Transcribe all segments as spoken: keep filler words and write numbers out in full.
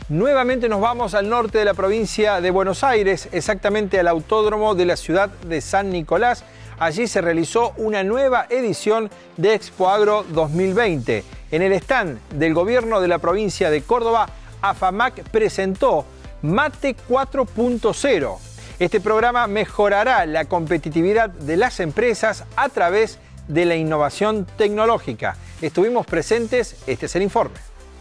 Nuevamente nos vamos al norte de la provincia de Buenos Aires, exactamente al autódromo de la ciudad de San Nicolás. Allí se realizó una nueva edición de Expo Agro dos mil veinte. En el stand del gobierno de la provincia de Córdoba, AFAMAC presentó Mate cuatro punto cero. Este programa mejorará la competitividad de las empresas a través de la innovación tecnológica. Estuvimos presentes, este es el informe.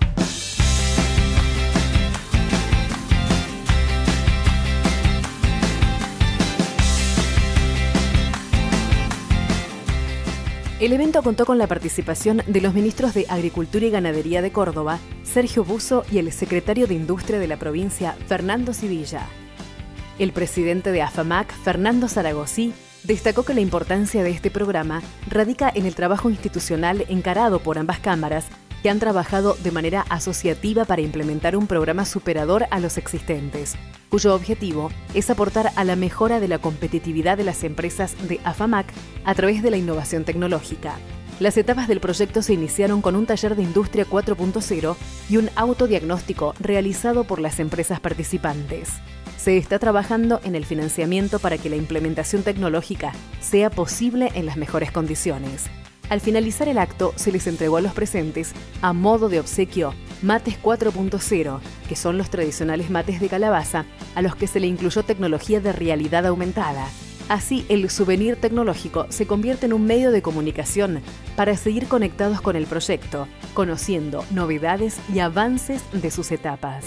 El evento contó con la participación de los ministros de Agricultura y Ganadería de Córdoba, Sergio Busso, y el secretario de Industria de la provincia, Fernando Sivilla. El presidente de AFAMAC, Fernando Zaragosi, destacó que la importancia de este programa radica en el trabajo institucional encarado por ambas cámaras, que han trabajado de manera asociativa para implementar un programa superador a los existentes, cuyo objetivo es aportar a la mejora de la competitividad de las empresas de AFAMAC a través de la innovación tecnológica. Las etapas del proyecto se iniciaron con un taller de Industria cuatro punto cero y un autodiagnóstico realizado por las empresas participantes. Se está trabajando en el financiamiento para que la implementación tecnológica sea posible en las mejores condiciones. Al finalizar el acto, se les entregó a los presentes, a modo de obsequio, mates cuatro punto cero, que son los tradicionales mates de calabaza, a los que se le incluyó tecnología de realidad aumentada. Así, el souvenir tecnológico se convierte en un medio de comunicación para seguir conectados con el proyecto, conociendo novedades y avances de sus etapas.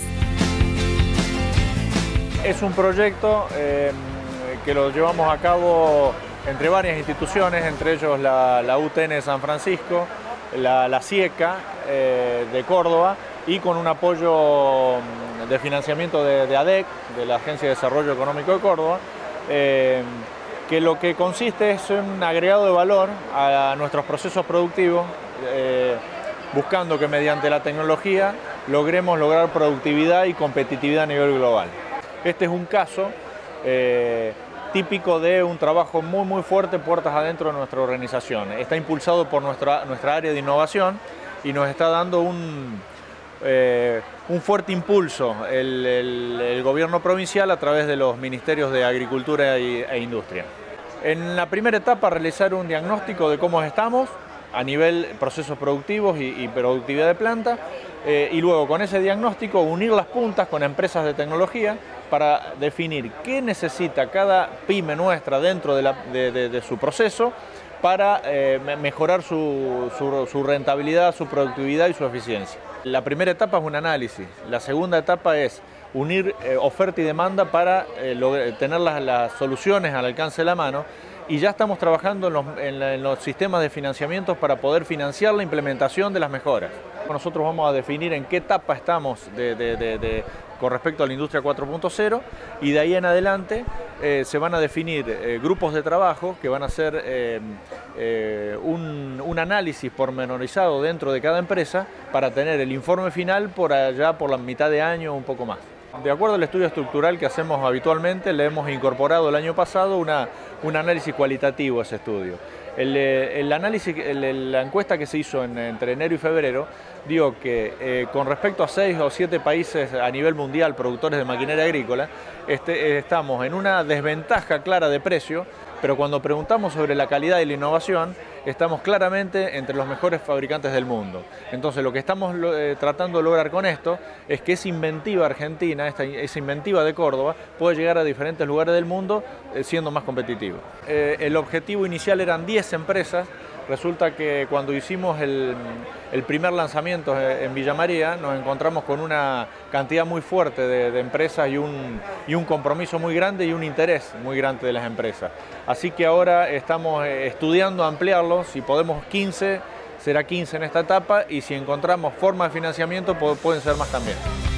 Es un proyecto eh, que lo llevamos a cabo entre varias instituciones, entre ellos la, la U T N de San Francisco, la, la SIECA eh, de Córdoba, y con un apoyo de financiamiento de, de ADEC, de la Agencia de Desarrollo Económico de Córdoba, eh, que lo que consiste es un agregado de valor a nuestros procesos productivos, eh, buscando que mediante la tecnología logremos lograr productividad y competitividad a nivel global. Este es un caso eh, típico de un trabajo muy muy fuerte puertas adentro de nuestra organización. Está impulsado por nuestra, nuestra área de innovación y nos está dando un, eh, un fuerte impulso el, el, el gobierno provincial a través de los ministerios de Agricultura y, e Industria. En la primera etapa realizar un diagnóstico de cómo estamos a nivel procesos productivos y, y productividad de planta, eh, y luego con ese diagnóstico unir las puntas con empresas de tecnología para definir qué necesita cada pyme nuestra dentro de, la, de, de, de su proceso para eh, mejorar su, su, su rentabilidad, su productividad y su eficiencia. La primera etapa es un análisis, la segunda etapa es unir eh, oferta y demanda para eh, lograr, tener las, las soluciones al alcance de la mano, y ya estamos trabajando en los, en, la, en los sistemas de financiamiento para poder financiar la implementación de las mejoras. Nosotros vamos a definir en qué etapa estamos de, de, de, de, con respecto a la industria cuatro punto cero, y de ahí en adelante eh, se van a definir eh, grupos de trabajo que van a hacer eh, eh, un, un análisis pormenorizado dentro de cada empresa para tener el informe final por allá por la mitad de año o un poco más. De acuerdo al estudio estructural que hacemos habitualmente, le hemos incorporado el año pasado una, un análisis cualitativo a ese estudio. El, el análisis, el, la encuesta que se hizo en, entre enero y febrero dio que eh, con respecto a seis o siete países a nivel mundial productores de maquinaria agrícola, este, estamos en una desventaja clara de precio, pero cuando preguntamos sobre la calidad y la innovación, estamos claramente entre los mejores fabricantes del mundo. Entonces lo que estamos eh, tratando de lograr con esto es que esa inventiva argentina, esta, esa inventiva de Córdoba, puede llegar a diferentes lugares del mundo eh, siendo más competitivo. Eh, el objetivo inicial eran diez empresas. Resulta que cuando hicimos el, el primer lanzamiento en Villa María nos encontramos con una cantidad muy fuerte de, de empresas y un, y un compromiso muy grande y un interés muy grande de las empresas. Así que ahora estamos estudiando ampliarlo, si podemos quince, será quince en esta etapa, y si encontramos forma de financiamiento pueden ser más también.